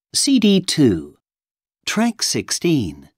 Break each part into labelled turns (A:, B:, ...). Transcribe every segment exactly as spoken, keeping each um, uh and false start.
A: C D two, Track sixteen.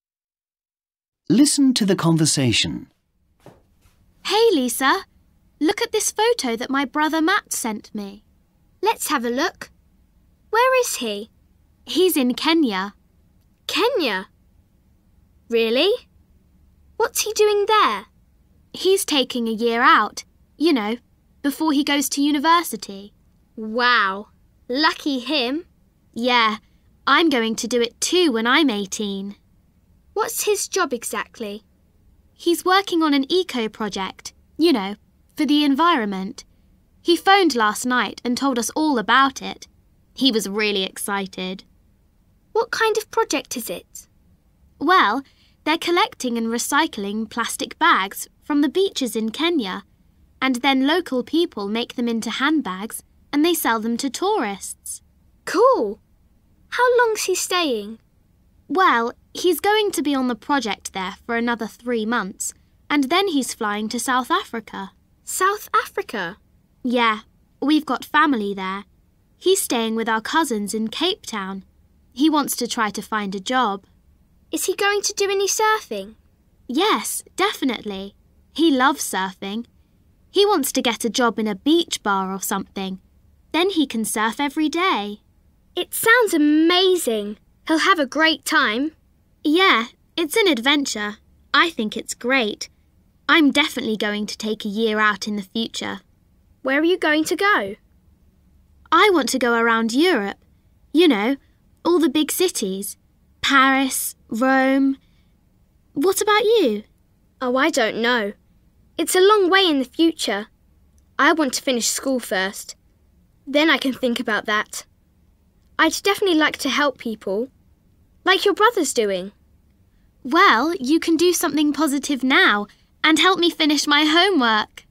A: Listen to the conversation.
B: Hey, Lisa. Look at this photo that my brother Matt sent me.
C: Let's have a look. Where is he?
B: He's in Kenya.
C: Kenya? Really? What's he doing there?
B: He's taking a year out, you know, before he goes to university.
C: Wow. Lucky him.
B: Yeah, I'm going to do it too when I'm eighteen.
C: What's his job exactly?
B: He's working on an eco project, you know, for the environment. He phoned last night and told us all about it. He was really excited.
C: What kind of project is it?
B: Well, they're collecting and recycling plastic bags from the beaches in Kenya, and then local people make them into handbags and they sell them to tourists.
C: Cool. How long's he staying?
B: Well, he's going to be on the project there for another three months, and then he's flying to South Africa.
C: South Africa?
B: Yeah, we've got family there. He's staying with our cousins in Cape Town. He wants to try to find a job.
C: Is he going to do any surfing?
B: Yes, definitely. He loves surfing. He wants to get a job in a beach bar or something. Then he can surf every day.
C: It sounds amazing. He'll have a great time.
B: Yeah, it's an adventure. I think it's great. I'm definitely going to take a year out in the future.
C: Where are you going to go?
B: I want to go around Europe. You know, all the big cities. Paris, Rome. What about you?
C: Oh, I don't know. It's a long way in the future. I want to finish school first. Then I can think about that. I'd definitely like to help people, like your brother's doing.
B: Well, you can do something positive now and help me finish my homework.